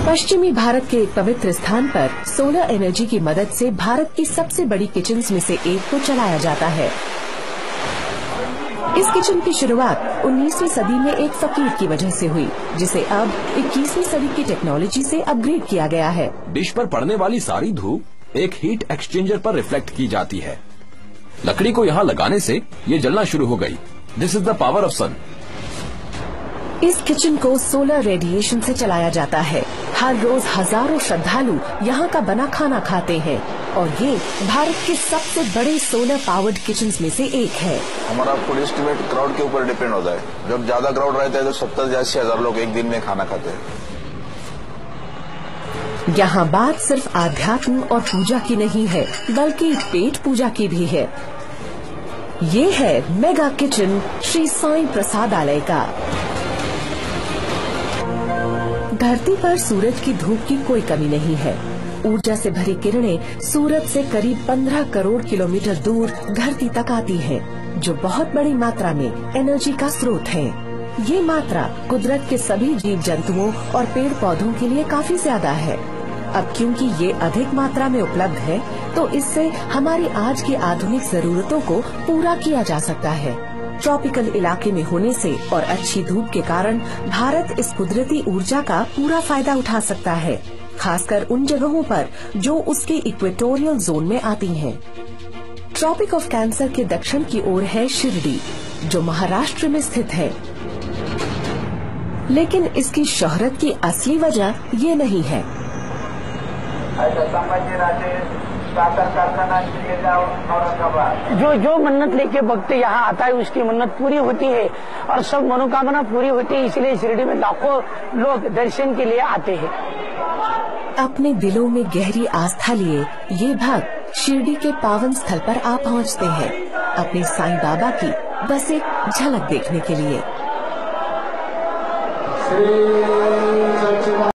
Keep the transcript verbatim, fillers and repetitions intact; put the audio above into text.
पश्चिमी भारत के एक पवित्र स्थान पर सोलर एनर्जी की मदद से भारत की सबसे बड़ी किचन्स में से एक को चलाया जाता है। इस किचन की शुरुआत उन्नीसवीं सदी में एक फकीर की वजह से हुई, जिसे अब इक्कीसवीं सदी की टेक्नोलॉजी से अपग्रेड किया गया है। डिश पर पड़ने वाली सारी धूप एक हीट एक्सचेंजर पर रिफ्लेक्ट की जाती है। लकड़ी को यहाँ लगाने से ये जलना शुरू हो गई। This is the power of sun. इस किचन को सोलर रेडिएशन से चलाया जाता है। हर रोज हजारों श्रद्धालु यहाँ का बना खाना खाते हैं और ये भारत के सबसे बड़े सोलर पावर्ड किचन्स में से एक है। हमारा फूड एस्टिमेट क्राउड के ऊपर डिपेंड होता है। जब ज्यादा क्राउड रहता है तो सत्तर से अस्सी हजार लोग एक दिन में खाना खाते हैं। यहाँ बात सिर्फ आध्यात्म और पूजा की नहीं है, बल्कि पेट पूजा की भी है। ये है मेगा किचन श्री साईं प्रसादालय का। धरती पर सूरज की धूप की कोई कमी नहीं है। ऊर्जा से भरी किरणें सूरज से करीब पंद्रह करोड़ किलोमीटर दूर धरती तक आती हैं, जो बहुत बड़ी मात्रा में एनर्जी का स्रोत है। ये मात्रा कुदरत के सभी जीव जंतुओं और पेड़ पौधों के लिए काफी ज्यादा है। अब क्योंकि ये अधिक मात्रा में उपलब्ध है, तो इससे हमारी आज की आधुनिक जरूरतों को पूरा किया जा सकता है। ट्रॉपिकल इलाके में होने से और अच्छी धूप के कारण भारत इस कुदरती ऊर्जा का पूरा फायदा उठा सकता है, खासकर उन जगहों पर जो उसके इक्वेटोरियल जोन में आती हैं। ट्रॉपिक ऑफ कैंसर के दक्षिण की ओर है शिरडी, जो महाराष्ट्र में स्थित है। लेकिन इसकी शोहरत की असली वजह ये नहीं है। जो जो मन्नत लेके भक्त यहाँ आता है उसकी मन्नत पूरी होती है और सब मनोकामना पूरी होती है। इसलिए शिरडी में लाखों लोग दर्शन के लिए आते हैं। अपने दिलों में गहरी आस्था लिए ये भक्त शिरडी के पावन स्थल पर आ पहुँचते हैं, अपने साईं बाबा की बस एक झलक देखने के लिए।